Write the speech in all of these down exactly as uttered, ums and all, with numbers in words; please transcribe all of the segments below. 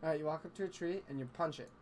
Alright, you walk up to a tree and you punch it.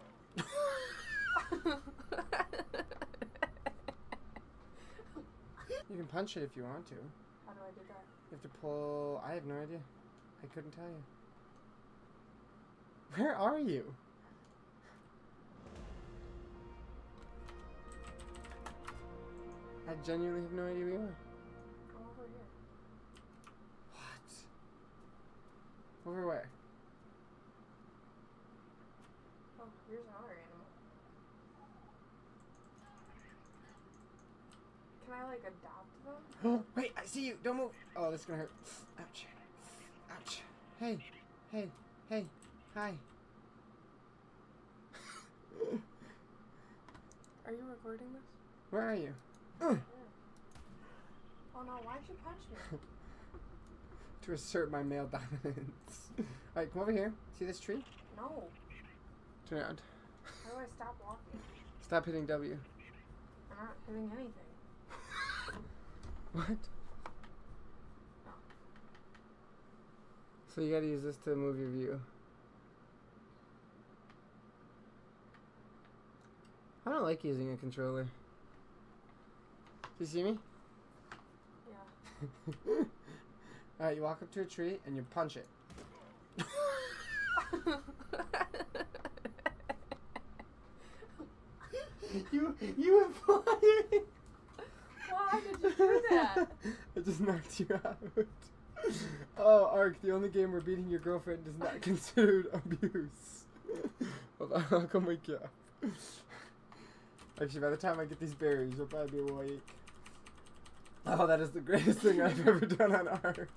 You can punch it if you want to. How do I do that? You have to pull... I have no idea. I couldn't tell you. Where are you? I genuinely have no idea where you are. Come over here. What? Over where? Oh, here's another animal. Can I, like, adopt them? Oh, wait, I see you. Don't move. Oh, this is gonna hurt. Ouch. Ouch. Hey. Hey. Hey. Hi. Are you recording this? Where are you? Yeah. Oh no, why'd you punch me? To assert my male dominance. Alright, come over here. See this tree? No. Turn around. How do I stop walking? Stop hitting W. I'm not hitting anything. What? So you gotta use this to move your view. I don't like using a controller. Do you see me? Yeah. Alright, you walk up to a tree and you punch it. you you implied. Why did you do that? I just knocked you out. Oh, Ark, the only game where beating your girlfriend is not considered abuse. Hold on, I'll come wake you up. Actually, by the time I get these berries, you'll probably be awake. Oh, that is the greatest thing I've ever done on Ark.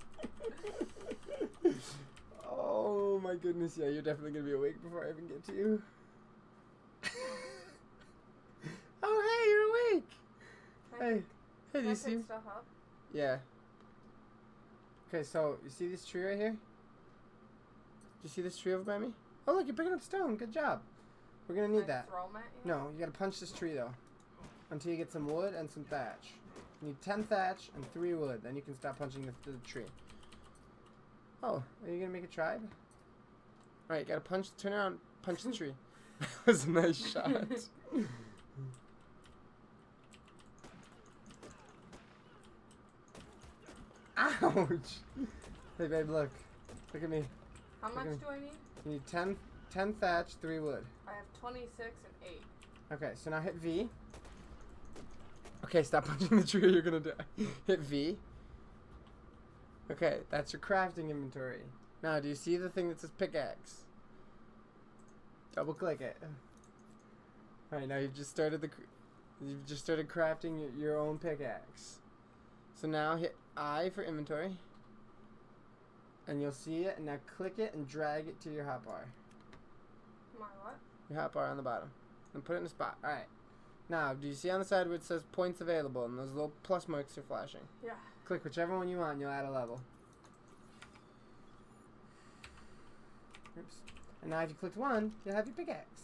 Oh my goodness, yeah, you're definitely gonna be awake before I even get to you. Oh, hey, you're awake. Can I Hey, pick- hey, do can I you pick see? stuff up? Yeah. Okay, so you see this tree right here? Do you see this tree over by me? Oh, look, you're picking up stone. Good job. We're gonna need Can I that. throw 'em at you? No, you gotta punch this tree though, until you get some wood and some thatch. You need ten thatch and three wood. Then you can stop punching the, the tree. Oh, are you gonna make a tribe? All right, you gotta punch. Turn around, punch the tree. That was a nice shot. Ouch! Hey babe, look. Look at me. How Look much at me. do I need? You need ten, ten thatch, three wood. I have twenty-six and eight. Okay, so now hit V. Okay, stop punching the tree or you're gonna die. Hit V. Okay, that's your crafting inventory. Now, do you see the thing that says pickaxe? Double click it. Alright, now you've just started the... cr- You've just started crafting your, your own pickaxe. So now hit I for inventory. And you'll see it, and now click it and drag it to your hotbar. My what? Your hotbar on the bottom. And put it in a spot. Alright. Now, do you see on the side where it says points available and those little plus marks are flashing? Yeah. Click whichever one you want and you'll add a level. Oops. And now if you clicked one, you'll have your pickaxe.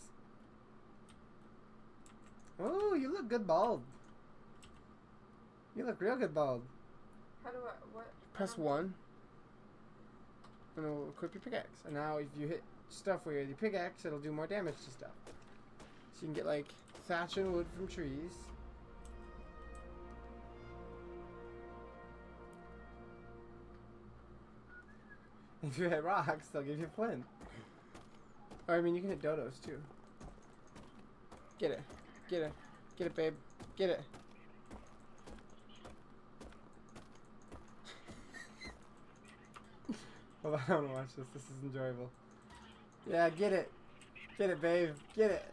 Oh, you look good bald. You look real good bald. How do I, what? Press I don't- one. And it'll equip your pickaxe. And now if you hit stuff with your pickaxe, it'll do more damage to stuff. So you can get like thatch and wood from trees. If you hit rocks, they'll give you flint. Or I mean, you can hit dodos too. Get it. Get it. Get it, babe. Get it. Hold on, I want to watch this. This is enjoyable. Yeah, get it. Get it, babe. Get it.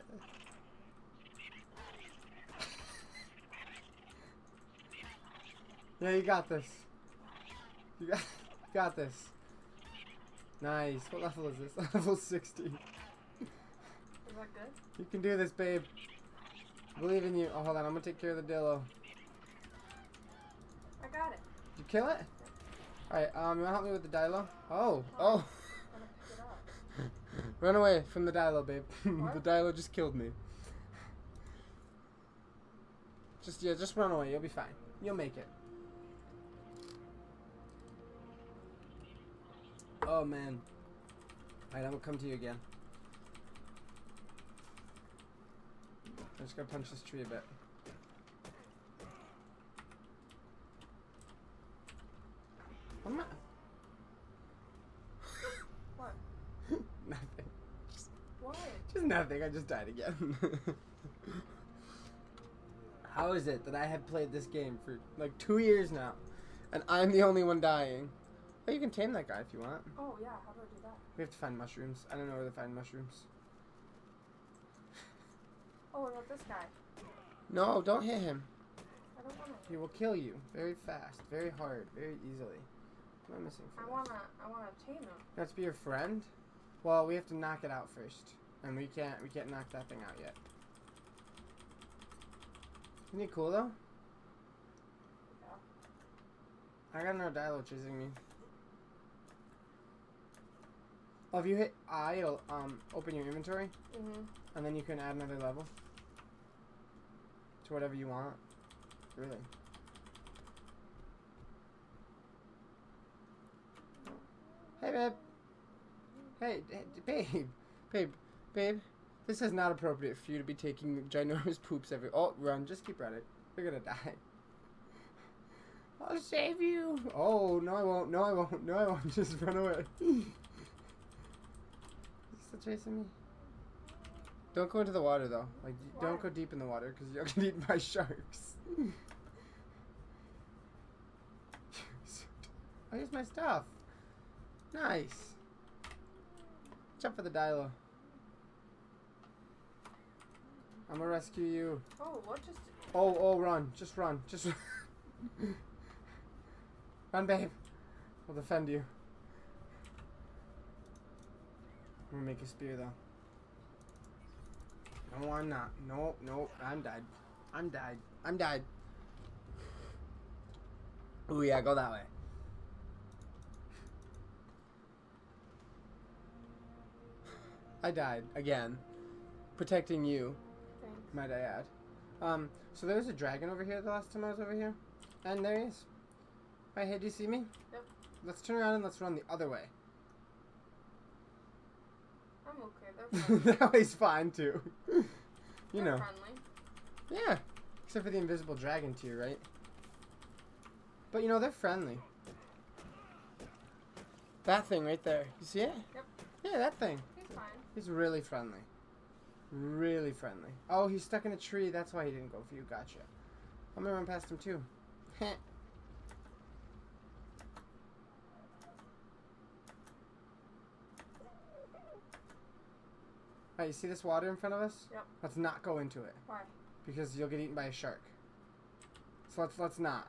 Yeah, you got this. You got, got this. Nice. What level is this? Level sixty. Is that good? You can do this, babe. I believe in you. Oh, hold on. I'm gonna take care of the Dillo. I got it. Did you kill it? Alright, um, you wanna help me with the Dilo? Oh, oh. I'm gonna pick it up. Run away from the Dilo, babe. the What? Dilo just killed me. Just, yeah, just run away. You'll be fine. You'll make it. Oh, man. Alright, I'm gonna come to you again. I'm just gonna punch this tree a bit. I'm not. What? Nothing. Just, What? just nothing. I just died again. How is it that I have played this game for like two years now, and I'm the only one dying? Oh, you can tame that guy if you want. Oh yeah, how do I do that? We have to find mushrooms. I don't know where to find mushrooms. Oh, what about this guy? No, don't hit him. I don't wanna. He will kill you very fast, very hard, very easily. What am I missing for I this? wanna. I wanna tame him. You have to be your friend? Well, we have to knock it out first. And we can't we can't knock that thing out yet. Isn't he cool though? Yeah. I got another Dilo chasing me. Oh, if you hit I, it'll um open your inventory, Mhm. and then you can add another level to whatever you want. Really. Hey, babe. Hey, d- d- babe. Babe. Babe. This is not appropriate for you to be taking ginormous poops every... Oh, run. Just keep running. You're gonna die. I'll save you. Oh, no I won't. No I won't. No I won't. Just run away. Is he still chasing me? Don't go into the water, though. Like, Why? don't go deep in the water, because you'll get eaten by sharks. Oh, here's my stuff. Nice. Jump for the Dilo. I'm gonna rescue you. Oh, what just? Oh, oh, run. Just run. Just run. Run, babe. I'll defend you. I'm gonna make a spear, though. No, I'm not. Nope, nope. I'm died. I'm died. I'm died. Ooh, yeah, go that way. I died again, protecting you, Thanks. might I add. Um, so there was a dragon over here the last time I was over here, and there he is. Right here, do you see me? Yep. Let's turn around and let's run the other way. I'm okay. They're friendly. That way's fine too. You They're know. friendly. Yeah, except for the invisible dragon tier, right? But you know, they're friendly. That thing right there, you see it? Yep. Yeah, that thing. He's fine. He's really friendly. Really friendly. Oh, he's stuck in a tree. That's why he didn't go for you. Gotcha. I'm gonna run past him too. Heh. Alright, you see this water in front of us? Yep. Let's not go into it. Why? Because you'll get eaten by a shark. So let's let's not.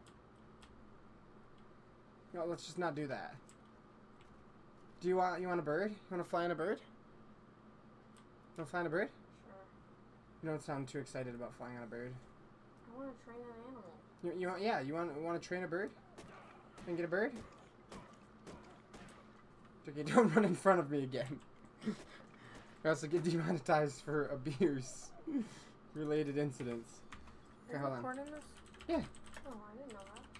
No, let's just not do that. Do you want you want a bird? You want to fly on a bird? You want to fly on a bird? Sure. You don't sound too excited about flying on a bird. I want to train an animal. You, you want yeah? You want want to train a bird? And get a bird? Okay, don't run in front of me again. Or else I'll get demonetized for abuse related incidents. Okay, Are you hold on. recording this? Yeah. Oh, I didn't know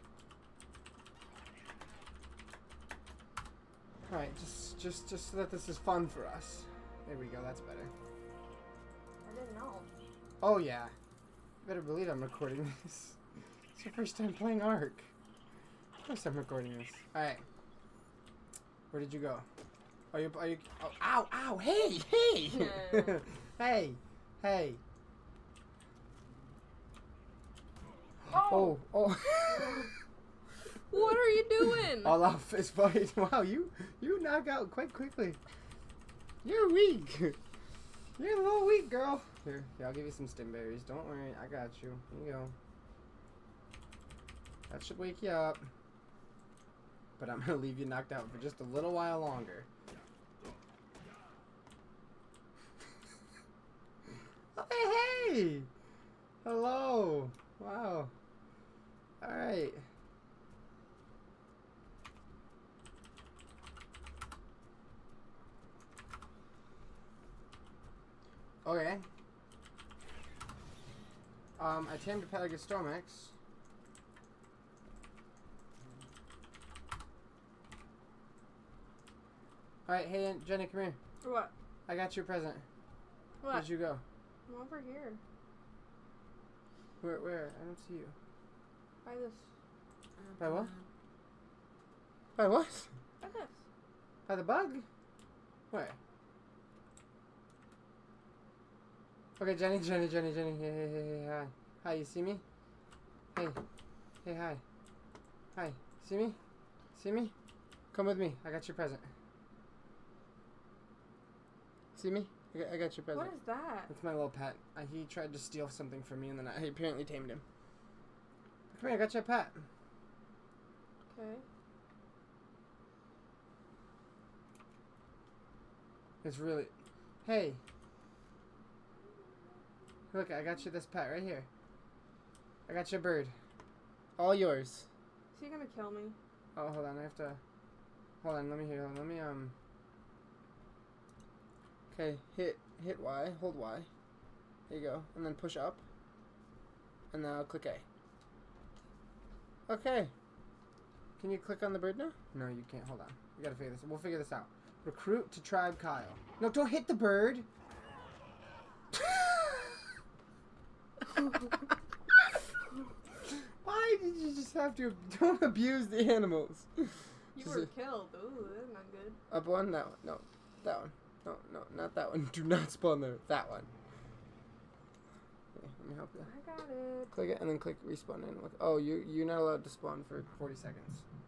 that. Alright, just just just so that this is fun for us. There we go, that's better. I didn't know. Oh yeah. You better believe I'm recording this. It's your first time playing Ark. Of course I'm recording this. Alright. Where did you go? Are you are you oh, ow ow hey hey hey hey Oh! oh oh What are you doing? all out fist fight. Wow, you you knock out quite quickly. You're weak. You're a little weak, girl. Here, here, I'll give you some stim berries. Don't worry, I got you. Here you go. That should wake you up. But I'm gonna leave you knocked out for just a little while longer. Oh, hey, hey! Hello. Wow. All right. Okay. Um, I tamed a Pelagostomix. Alright, Alright, hey, Aunt Jenny, come here. What? I got your present. What? Where'd you go? I'm over here. Where, where? I don't see you. By this. By what? By what? By this. By the bug? Where? Okay, Jenny, Jenny, Jenny, Jenny. Hey, hey, hey, hey, hi. Hi, you see me? Hey. Hey, hi. Hi. See me? See me? Come with me. I got your present. See me? I got, I got your present. What is that? It's my little pet. I, he tried to steal something from me and then I, I apparently tamed him. Come here, I got your pet. Okay. It's really... Hey. Look, I got you this pet right here. I got your bird. All yours. Is he gonna kill me? Oh, hold on. I have to... Hold on. Let me hear. Let me, um... Okay. Hit, hit Y. Hold Y. There you go. And then push up. And now click A. Okay. Can you click on the bird now? No, you can't. Hold on. We gotta figure this out. We'll figure this out. Recruit to Tribe Kyle. No, don't hit the bird! Why did you just have to... Don't abuse the animals. You Just were a- killed. Ooh, that's not good. Up one? That one. No. That one. No, no, not that one. Do not spawn there. That one. Okay, let me help you. I got it. Click it and then click respawn in. Look. Oh, you, you're not allowed to spawn for forty seconds.